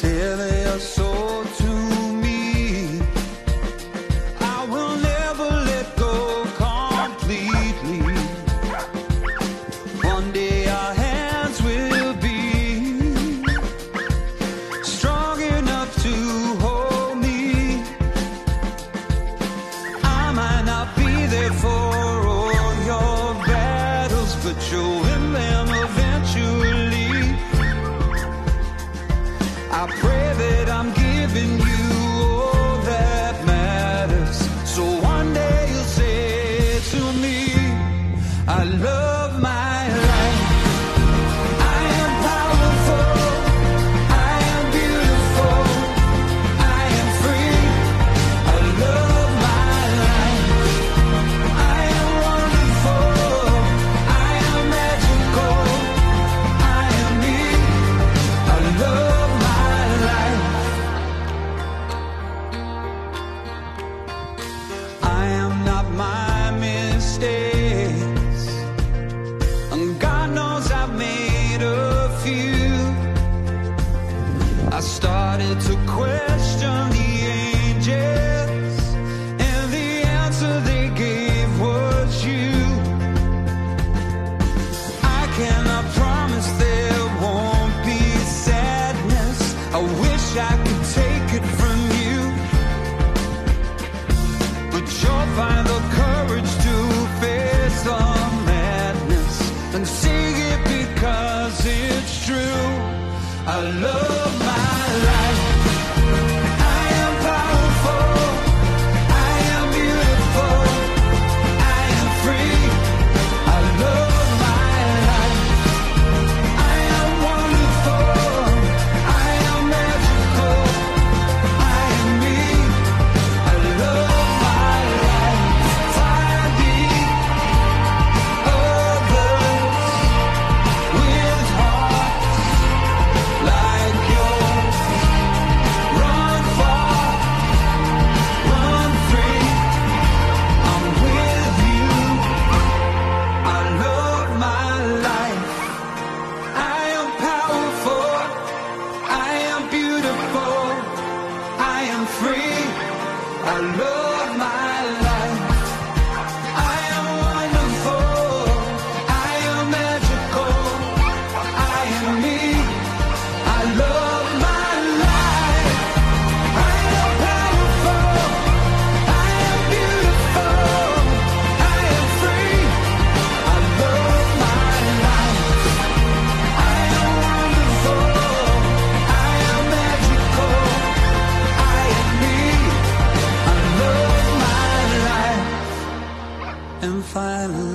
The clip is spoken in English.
Tell your soul to me. I will never let go completely. One day our hands will be strong enough to hold me. I might not be there for all your battles, but you'll win them eventually. I pray that I'm giving you all that matters, so one day you'll say to me, I love my life. I am powerful, I am beautiful, I am free. I love my life. I am wonderful, I am magical, I am me. I love my life. I am not my mistakes, and God knows I've made a few. I started to question the angels, and the answer they gave was you. I cannot promise there won't be sadness. I wish I could take it from you, but you'll find the courage to face the madness and sing it because it's true. I love my life. I am powerful, I am beautiful, I am free. I love my life. I am wonderful, I am magical, I am me. I love my life. Finding others with hearts like yours. Run far, run free. I'm with you. I love my life. I am powerful, I am beautiful, I am free. I love my life. I am wonderful, I am magical, I am me. I love my life. I am powerful, I am beautiful, I am free. I love my life. I am wonderful, I am magical, I am me. I love my life. And finally